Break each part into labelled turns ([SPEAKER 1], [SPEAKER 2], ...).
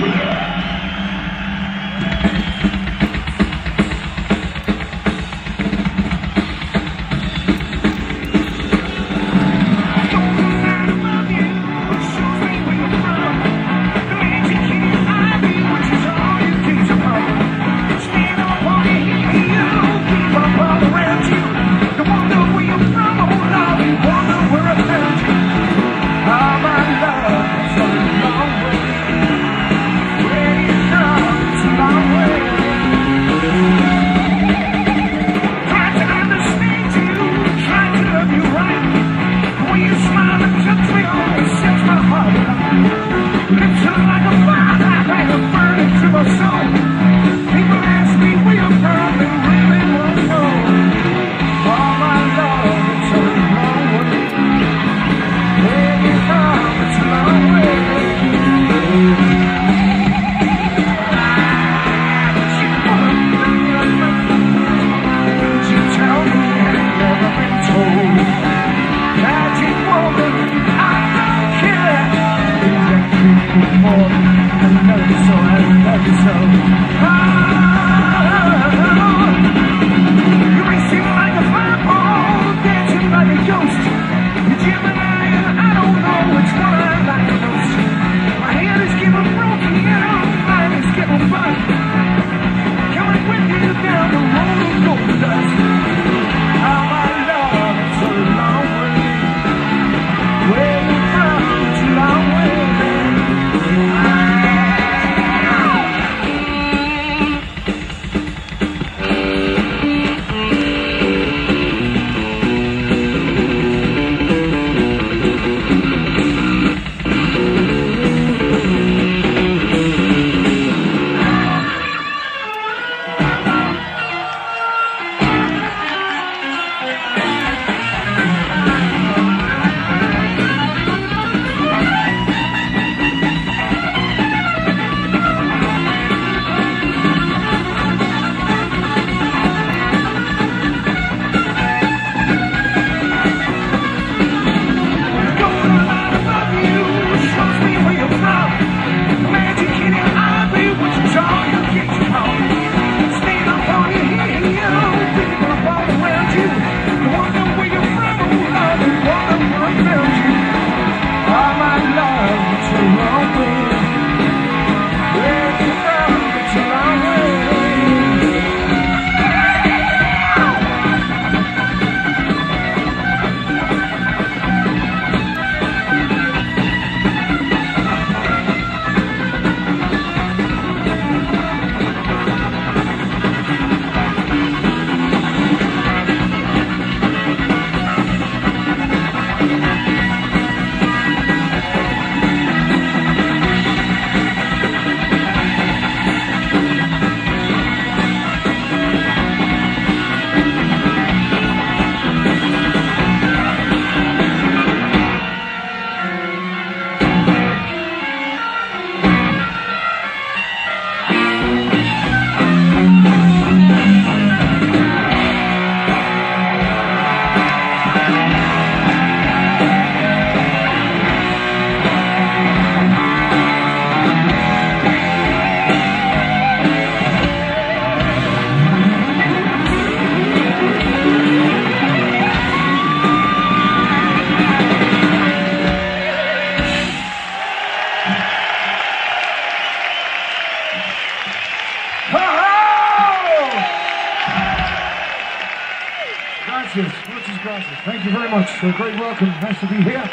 [SPEAKER 1] Gracias, muchas gracias. Thank you very much for a great welcome. Nice to be here.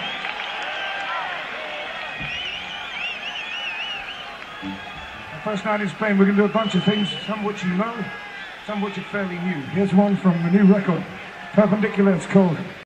[SPEAKER 1] The first night in Spain, we're going to do a bunch of things, some of which you know, some of which are fairly new. Here's one from the new record, Perpendicular, it's called.